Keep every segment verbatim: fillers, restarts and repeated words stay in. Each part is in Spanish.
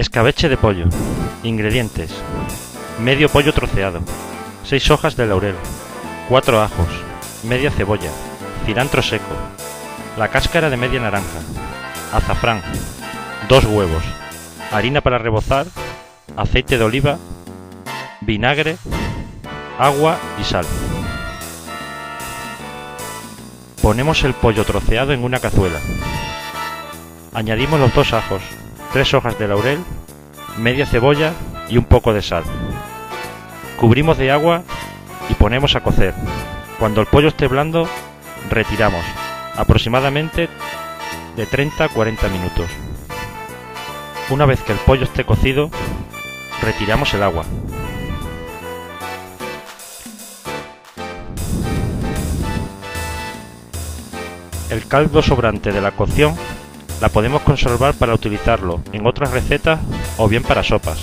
Escabeche de pollo. Ingredientes: medio pollo troceado, seis hojas de laurel, cuatro ajos, media cebolla, cilantro seco, la cáscara de media naranja, azafrán, dos huevos, harina para rebozar, aceite de oliva, vinagre, agua y sal. Ponemos el pollo troceado en una cazuela. Añadimos los dos ajos, tres hojas de laurel, media cebolla y un poco de sal. Cubrimos de agua y ponemos a cocer. Cuando el pollo esté blando, retiramos, aproximadamente de treinta a cuarenta minutos. Una vez que el pollo esté cocido, retiramos el agua. El caldo sobrante de la cocción la podemos conservar para utilizarlo en otras recetas o bien para sopas.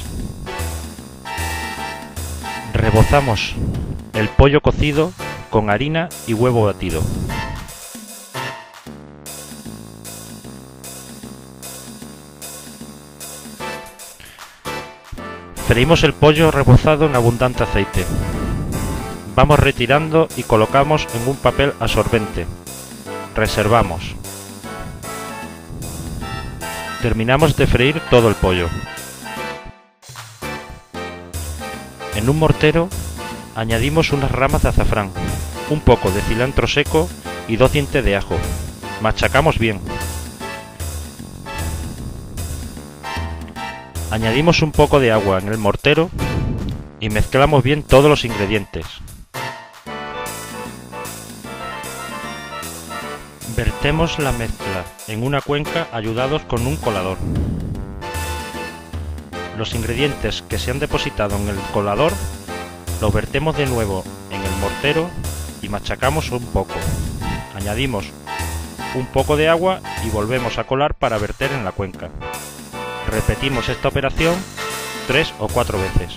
Rebozamos el pollo cocido con harina y huevo batido. Freímos el pollo rebozado en abundante aceite. Vamos retirando y colocamos en un papel absorbente. Reservamos. Terminamos de freír todo el pollo. En un mortero añadimos unas ramas de azafrán, un poco de cilantro seco y dos dientes de ajo. Machacamos bien. Añadimos un poco de agua en el mortero y mezclamos bien todos los ingredientes. Vertemos la mezcla en una cuenca ayudados con un colador. Los ingredientes que se han depositado en el colador los vertemos de nuevo en el mortero y machacamos un poco. Añadimos un poco de agua y volvemos a colar para verter en la cuenca. Repetimos esta operación tres o cuatro veces.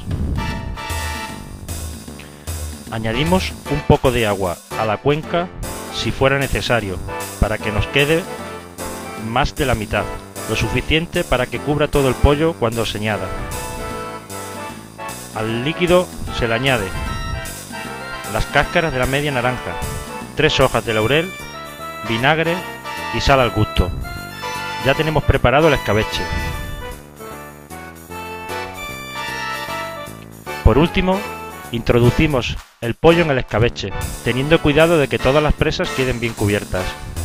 Añadimos un poco de agua a la cuenca si fuera necesario, para que nos quede más de la mitad, lo suficiente para que cubra todo el pollo cuando se añada. Al líquido se le añade las cáscaras de la media naranja, tres hojas de laurel, vinagre y sal al gusto. Ya tenemos preparado el escabeche. Por último, introducimos el pollo en el escabeche, teniendo cuidado de que todas las presas queden bien cubiertas.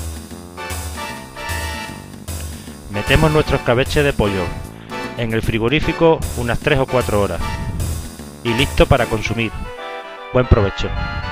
Metemos nuestro escabeche de pollo en el frigorífico unas tres o cuatro horas y listo para consumir. Buen provecho.